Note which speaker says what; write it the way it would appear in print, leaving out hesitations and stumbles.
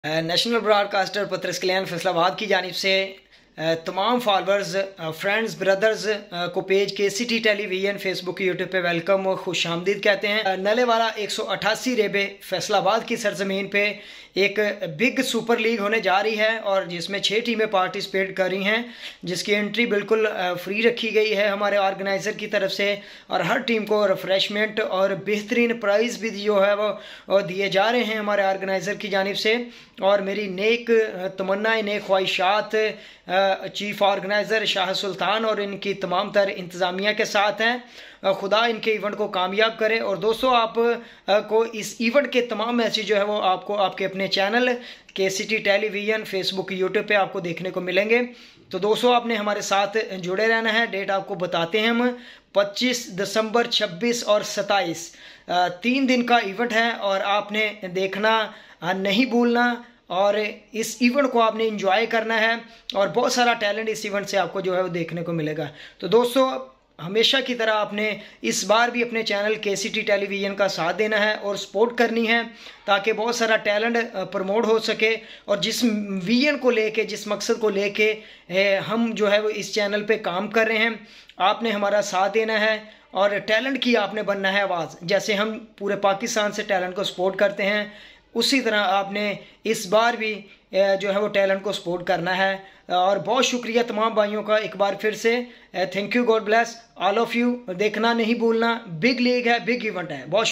Speaker 1: National broadcaster पत्रस कल्याण फैसलाबाद की जानिब से तमाम फॉलोअर्स, फ्रेंड्स, ब्रदर्स को पेज के सिटी टेलीविजन फेसबुक यूट्यूब पे वेलकम और खुश आमदीद कहते हैं। नले वाला 188 रेबे फैसलाबाद की सरजमीन पे एक बिग सुपर लीग होने जा रही है और जिसमें 6 टीमें पार्टिसिपेट कर रही हैं, जिसकी एंट्री बिल्कुल फ्री रखी गई है हमारे ऑर्गेनाइज़र की तरफ से। और हर टीम को रिफ़्रेशमेंट और बेहतरीन प्राइज़ भी जो है वो दिए जा रहे हैं हमारे ऑर्गेनाइज़र की जानिब से। और मेरी नेक तमन्नाएं, नेक ख्वाहिशात चीफ़ ऑर्गेनाइज़र शाह सुल्तान और इनकी तमाम तर इंतज़ामिया के साथ हैं। खुदा इनके इवेंट को कामयाब करे। और दोस्तों, आप को इस इवेंट के तमाम मैसेज जो है वो आपको आपके अपने चैनल के सिटी टेलीविज़न फेसबुक यूट्यूब पे आपको देखने को मिलेंगे। तो दोस्तों, आपने हमारे साथ जुड़े रहना है। डेट आपको बताते हैं हम, 25 दिसंबर, 26 और 27 3 दिन का इवेंट है और आपने देखना नहीं भूलना और इस इवेंट को आपने एंजॉय करना है। और बहुत सारा टैलेंट इस इवेंट से आपको जो है वो देखने को मिलेगा। तो दोस्तों, हमेशा की तरह आपने इस बार भी अपने चैनल केसीटी टेलीविज़न का साथ देना है और सपोर्ट करनी है ताकि बहुत सारा टैलेंट प्रमोट हो सके। और जिस विजन को लेके, जिस मकसद को लेके हम जो है वो इस चैनल पे काम कर रहे हैं, आपने हमारा साथ देना है और टैलेंट की आपने बनना है आवाज़। जैसे हम पूरे पाकिस्तान से टैलेंट को सपोर्ट करते हैं, उसी तरह आपने इस बार भी जो है वो टैलेंट को सपोर्ट करना है। और बहुत शुक्रिया तमाम भाइयों का एक बार फिर से। Thank you, God bless all of you. देखना नहीं भूलना, बिग लीग है, बिग इवेंट है। बहुत